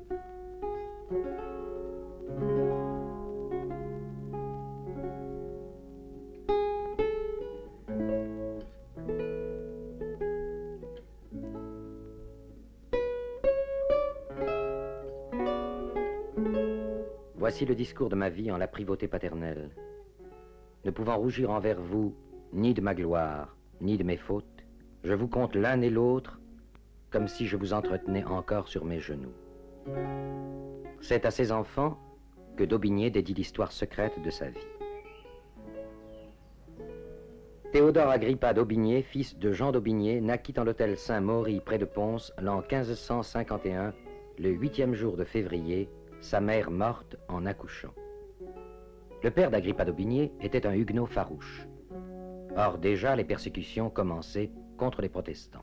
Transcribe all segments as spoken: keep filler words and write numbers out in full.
Voici le discours de ma vie en la privauté paternelle. Ne pouvant rougir envers vous, ni de ma gloire, ni de mes fautes, je vous compte l'un et l'autre comme si je vous entretenais encore sur mes genoux. C'est à ses enfants que d'Aubigné dédie l'histoire secrète de sa vie. Théodore Agrippa d'Aubigné, fils de Jean d'Aubigné, naquit en l'hôtel Saint-Maury près de Pons l'an quinze cent cinquante et un, le huitième jour de février, sa mère morte en accouchant. Le père d'Agrippa d'Aubigné était un huguenot farouche. Or déjà les persécutions commençaient contre les protestants.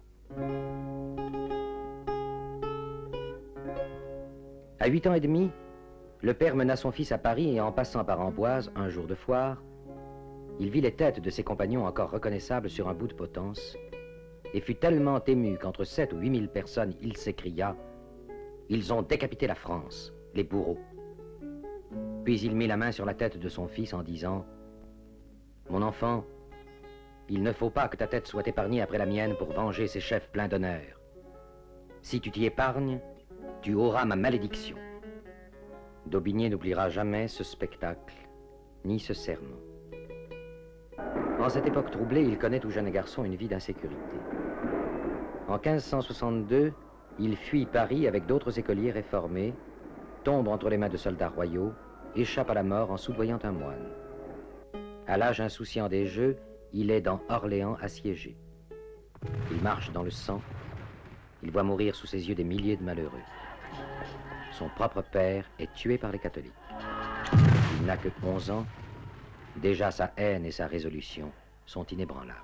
À huit ans et demi, le père mena son fils à Paris et en passant par Amboise, un jour de foire, il vit les têtes de ses compagnons encore reconnaissables sur un bout de potence et fut tellement ému qu'entre sept ou huit mille personnes, il s'écria « Ils ont décapité la France, les bourreaux ». Puis il mit la main sur la tête de son fils en disant « Mon enfant, il ne faut pas que ta tête soit épargnée après la mienne pour venger ces chefs pleins d'honneur. Si tu t'y épargnes, tu auras ma malédiction. » D'Aubigné n'oubliera jamais ce spectacle, ni ce serment. En cette époque troublée, il connaît tout jeune garçon une vie d'insécurité. En quinze cent soixante-deux, il fuit Paris avec d'autres écoliers réformés, tombe entre les mains de soldats royaux, échappe à la mort en soudoyant un moine. À l'âge insouciant des jeux, il est dans Orléans assiégé. Il marche dans le sang, il voit mourir sous ses yeux des milliers de malheureux. Son propre père est tué par les catholiques. Il n'a que onze ans, déjà sa haine et sa résolution sont inébranlables.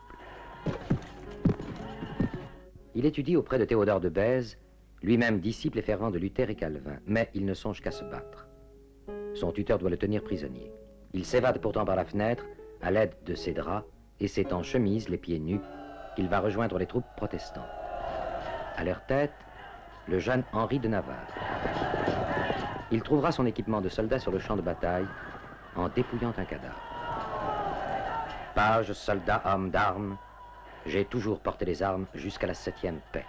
Il étudie auprès de Théodore de Bèze, lui-même disciple et fervent de Luther et Calvin, mais il ne songe qu'à se battre. Son tuteur doit le tenir prisonnier. Il s'évade pourtant par la fenêtre, à l'aide de ses draps, et c'est en chemise, les pieds nus, qu'il va rejoindre les troupes protestantes. À leur tête, le jeune Henri de Navarre. Il trouvera son équipement de soldat sur le champ de bataille, en dépouillant un cadavre. Page, soldat, homme d'armes, j'ai toujours porté les armes jusqu'à la septième paix.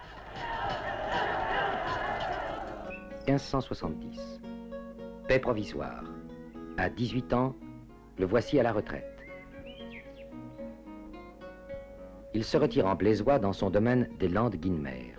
quinze cent soixante-dix. Paix provisoire. À dix-huit ans, le voici à la retraite. Il se retire en Blésois dans son domaine des Landes Guinemer.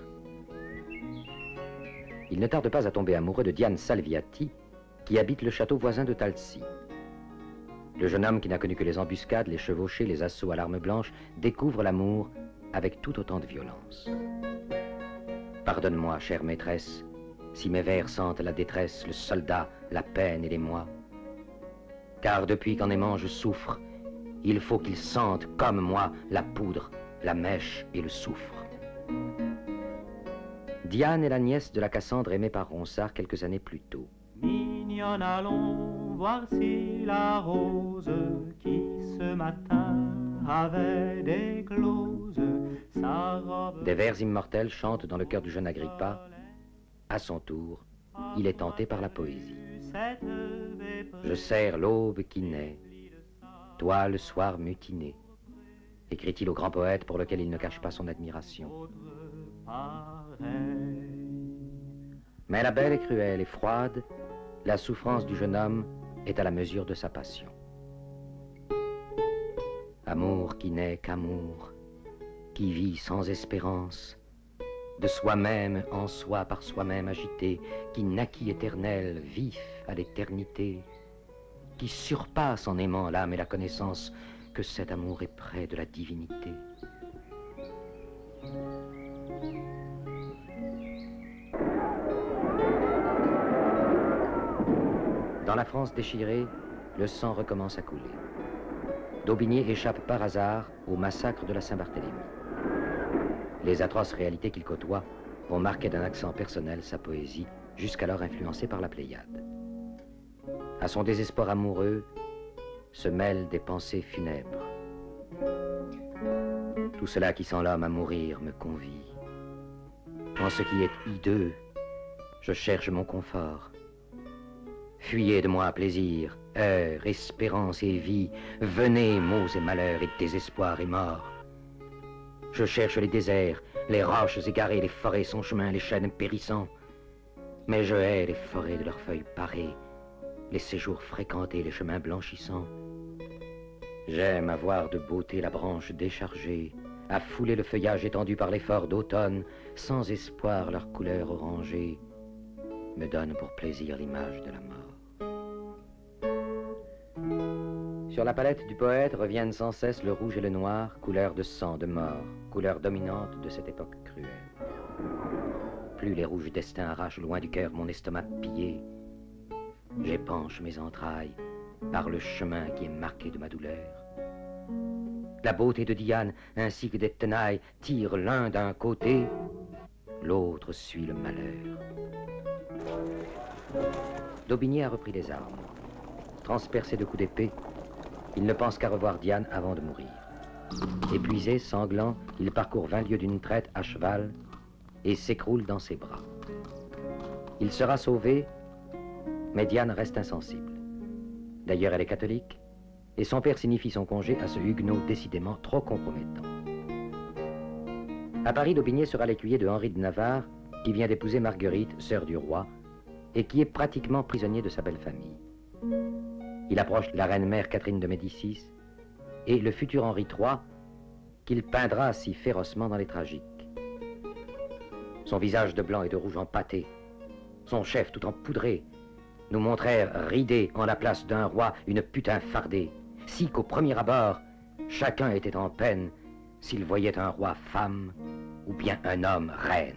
Il ne tarde pas à tomber amoureux de Diane Salviati, qui habite le château voisin de Talcy. Le jeune homme qui n'a connu que les embuscades, les chevauchées, les assauts à l'arme blanche, découvre l'amour avec tout autant de violence. Pardonne-moi, chère maîtresse, si mes vers sentent la détresse, le soldat, la peine et l'émoi. Car depuis qu'en aimant je souffre, il faut qu'il sente, comme moi, la poudre, la mèche et le soufre. Diane est la nièce de la Cassandre aimée par Ronsard quelques années plus tôt. Mignonne, allons voir si la rose qui ce matin avait déclose sa robe. Des vers immortels chantent dans le cœur du jeune Agrippa. À son tour, il est tenté par la poésie. Je serre l'aube qui naît, toi le soir mutiné, écrit-il au grand poète pour lequel il ne cache pas son admiration. Mais la belle est cruelle et froide, la souffrance du jeune homme est à la mesure de sa passion. Amour qui n'est qu'amour, qui vit sans espérance, de soi-même en soi par soi-même agité, qui naquit éternel, vif à l'éternité, qui surpasse en aimant l'âme et la connaissance, que cet amour est près de la divinité. Dans la France déchirée, le sang recommence à couler. D'Aubigné échappe par hasard au massacre de la Saint-Barthélemy. Les atroces réalités qu'il côtoie vont marquer d'un accent personnel sa poésie, jusqu'alors influencée par la Pléiade. À son désespoir amoureux se mêlent des pensées funèbres. Tout cela qui sent l'homme à mourir me convie. En ce qui est hideux, Je cherche mon confort. Fuyez de moi plaisir, heure, espérance et vie. Venez, maux et malheurs et désespoir et mort. Je cherche les déserts, les roches égarées, les forêts sans chemin, les chênes périssants. Mais je hais les forêts de leurs feuilles parées, les séjours fréquentés, les chemins blanchissants. J'aime à voir de beauté la branche déchargée, à fouler le feuillage étendu par l'effort d'automne, sans espoir leur couleur orangée, me donne pour plaisir l'image de la mort. Sur la palette du poète reviennent sans cesse le rouge et le noir, couleur de sang, de mort, couleur dominante de cette époque cruelle. Plus les rouges destins arrachent loin du cœur mon estomac pillé, j'épanche mes entrailles par le chemin qui est marqué de ma douleur. La beauté de Diane ainsi que des tenailles tirent l'un d'un côté, l'autre suit le malheur. Daubigné a repris les armes. Transpercé de coups d'épée, il ne pense qu'à revoir Diane avant de mourir. Épuisé, sanglant, il parcourt vingt lieues d'une traite à cheval et s'écroule dans ses bras. Il sera sauvé, mais Diane reste insensible. D'ailleurs, elle est catholique, et son père signifie son congé à ce huguenot décidément trop compromettant. À Paris, Daubigné sera l'écuyer de Henri de Navarre, qui vient d'épouser Marguerite, sœur du roi, et qui est pratiquement prisonnier de sa belle famille. Il approche la reine-mère Catherine de Médicis et le futur Henri trois, qu'il peindra si férocement dans les tragiques. Son visage de blanc et de rouge empâté, son chef tout empoudré, nous montrèrent ridé en la place d'un roi une putain fardée, si qu'au premier abord, chacun était en peine s'il voyait un roi femme ou bien un homme reine.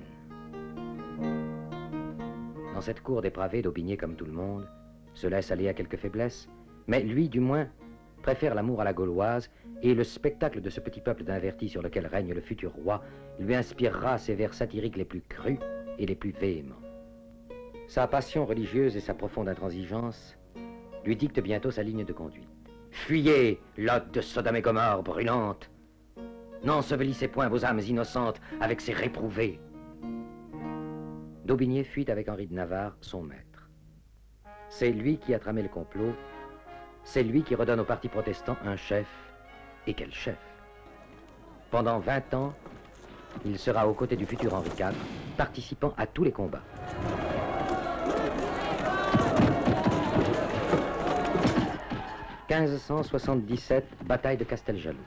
Dans cette cour dépravée, Daubigné, comme tout le monde, se laisse aller à quelques faiblesses, mais lui, du moins, préfère l'amour à la gauloise, et le spectacle de ce petit peuple d'invertis sur lequel règne le futur roi lui inspirera ses vers satiriques les plus crus et les plus véhéments. Sa passion religieuse et sa profonde intransigeance lui dictent bientôt sa ligne de conduite. Fuyez, lot de Sodome et Gomorre brûlantes! N'ensevelissez point vos âmes innocentes avec ces réprouvés! Daubigné fuit avec Henri de Navarre, son maître. C'est lui qui a tramé le complot, c'est lui qui redonne au parti protestant un chef, et quel chef! Pendant vingt ans, il sera aux côtés du futur Henri quatre, participant à tous les combats. quinze cent soixante-dix-sept, bataille de Casteljaloux.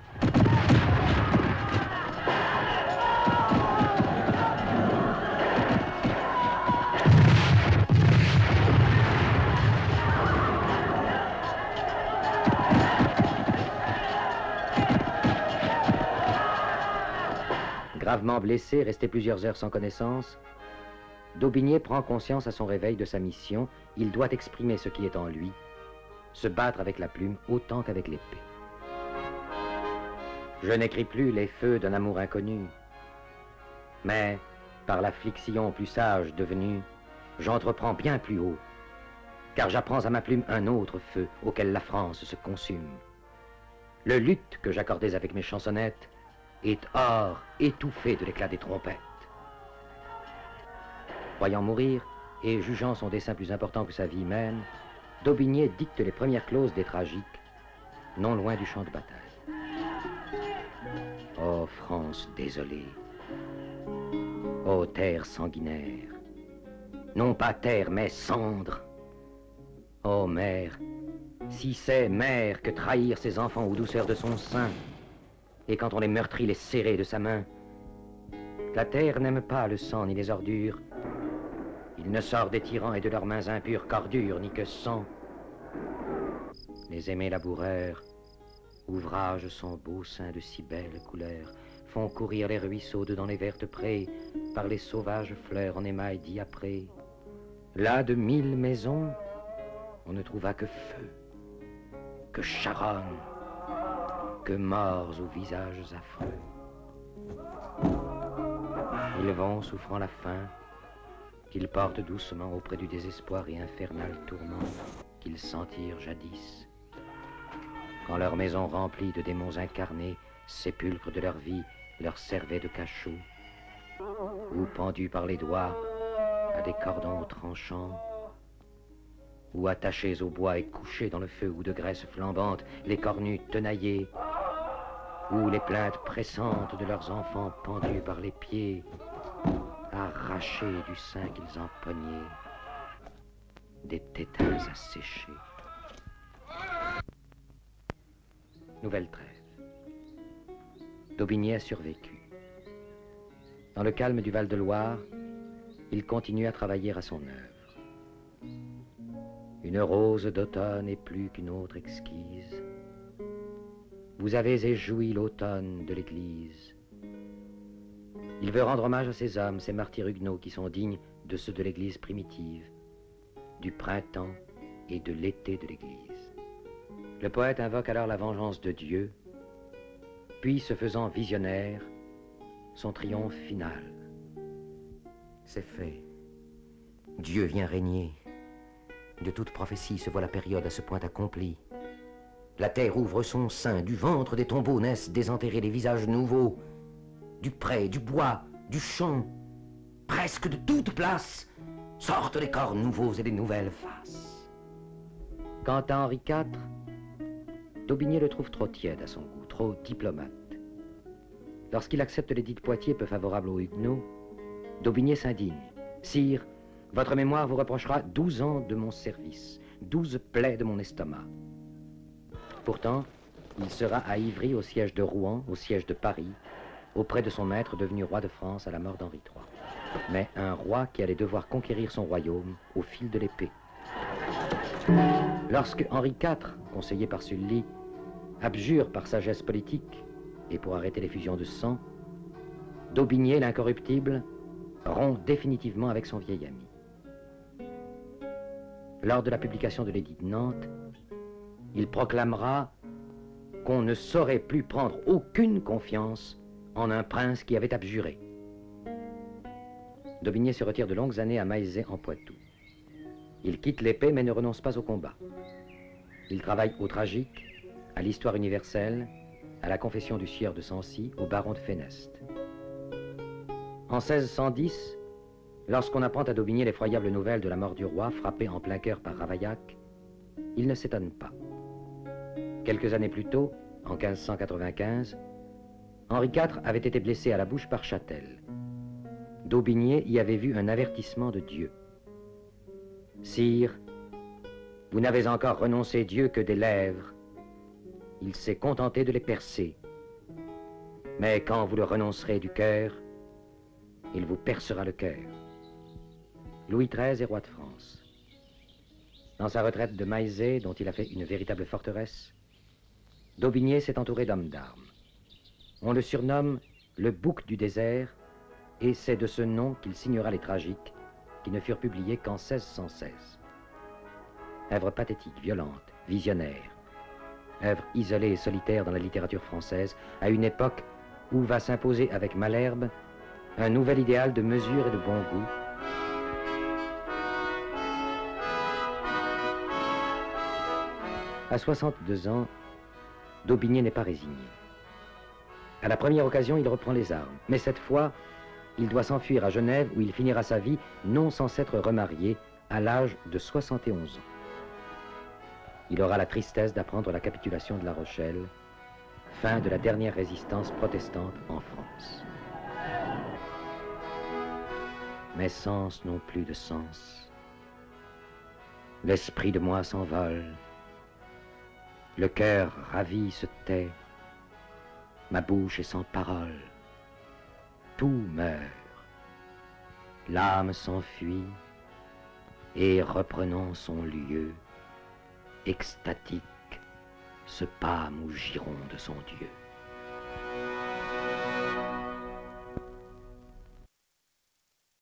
Gravement blessé, resté plusieurs heures sans connaissance, Daubigné prend conscience à son réveil de sa mission. Il doit exprimer ce qui est en lui, se battre avec la plume autant qu'avec l'épée. Je n'écris plus les feux d'un amour inconnu, mais par l'affliction plus sage devenue, j'entreprends bien plus haut, car j'apprends à ma plume un autre feu auquel la France se consume. Le luth que j'accordais avec mes chansonnettes est hors étouffé de l'éclat des trompettes. Croyant mourir et jugeant son dessein plus important que sa vie même, Daubigné dicte les premières clauses des tragiques, non loin du champ de bataille. Ô France désolée, ô terre sanguinaire, non pas terre mais cendre, ô mère, si c'est mère que trahir ses enfants aux douceurs de son sein, et quand on les meurtrit, les serrer de sa main. La terre n'aime pas le sang ni les ordures. Il ne sort des tyrans et de leurs mains impures qu'ordure ni que sang. Les aimés laboureurs, ouvrages son beau sein de si belles couleurs, font courir les ruisseaux dedans les vertes prés, par les sauvages fleurs en émail diapré. Là de mille maisons, on ne trouva que feu, que charogne, que morts aux visages affreux. Ils vont, souffrant la faim, qu'ils portent doucement auprès du désespoir et infernal tourment qu'ils sentirent jadis, quand leur maison remplie de démons incarnés, sépulcre de leur vie, leur servait de cachot, ou pendus par les doigts, à des cordons tranchants, ou attachés au bois et couchés dans le feu ou de graisse flambante, les cornus tenaillés, ou les plaintes pressantes de leurs enfants pendus par les pieds, arrachés du sein qu'ils empoignaient, des tétins asséchés. Nouvelle trêve. Daubigné a survécu. Dans le calme du Val-de-Loire, il continue à travailler à son œuvre. Une rose d'automne est plus qu'une autre exquise. Vous avez éjoui l'automne de l'Église. Il veut rendre hommage à ces hommes, ces martyrs huguenots qui sont dignes de ceux de l'Église primitive, du printemps et de l'été de l'Église. Le poète invoque alors la vengeance de Dieu, puis, se faisant visionnaire, son triomphe final. C'est fait. Dieu vient régner. De toute prophétie se voit la période à ce point accomplie. La terre ouvre son sein, du ventre des tombeaux naissent désenterrés des visages nouveaux, du pré, du bois, du champ, presque de toute place, sortent des corps nouveaux et des nouvelles faces. Quant à Henri quatre, Daubigné le trouve trop tiède à son goût, trop diplomate. Lorsqu'il accepte l'édit de Poitiers peu favorable aux Huguenots, Daubigné s'indigne. « Sire, votre mémoire vous reprochera douze ans de mon service, douze plaies de mon estomac. » Pourtant, il sera à Ivry, au siège de Rouen, au siège de Paris, auprès de son maître devenu roi de France à la mort d'Henri trois. Mais un roi qui allait devoir conquérir son royaume au fil de l'épée. Lorsque Henri quatre, conseillé par Sully, abjure par sagesse politique et pour arrêter les fusions de sang, Daubigné, l'incorruptible, rompt définitivement avec son vieil ami. Lors de la publication de l'édit de Nantes, il proclamera qu'on ne saurait plus prendre aucune confiance en un prince qui avait abjuré. Daubigné se retire de longues années à Maillezais en Poitou. Il quitte l'épée mais ne renonce pas au combat. Il travaille au tragique, à l'histoire universelle, à la confession du sieur de Sancy, au baron de Féneste. En seize cent dix, lorsqu'on apprend à Daubigné l'effroyable nouvelle de la mort du roi, frappé en plein cœur par Ravaillac, il ne s'étonne pas. Quelques années plus tôt, en quinze cent quatre-vingt-quinze, Henri quatre avait été blessé à la bouche par Châtel. Daubigné y avait vu un avertissement de Dieu. « Sire, vous n'avez encore renoncé Dieu que des lèvres. Il s'est contenté de les percer. Mais quand vous le renoncerez du cœur, il vous percera le cœur. » Louis treize est roi de France. Dans sa retraite de Maillezais, dont il a fait une véritable forteresse, Daubigné s'est entouré d'hommes d'armes. On le surnomme le bouc du désert, et c'est de ce nom qu'il signera les tragiques, qui ne furent publiés qu'en seize cent seize. Œuvre pathétique, violente, visionnaire, œuvre isolée et solitaire dans la littérature française, à une époque où va s'imposer avec Malherbe un nouvel idéal de mesure et de bon goût. À soixante-deux ans, Daubigné n'est pas résigné. À la première occasion, il reprend les armes, mais cette fois, il doit s'enfuir à Genève où il finira sa vie non sans s'être remarié à l'âge de soixante et onze ans. Il aura la tristesse d'apprendre la capitulation de La Rochelle, fin de la dernière résistance protestante en France. Mes sens n'ont plus de sens. L'esprit de moi s'envole. Le cœur ravi se tait. Ma bouche est sans parole. Tout meurt. L'âme s'enfuit et reprenant son lieu, extatique, se pâme au giron de son Dieu.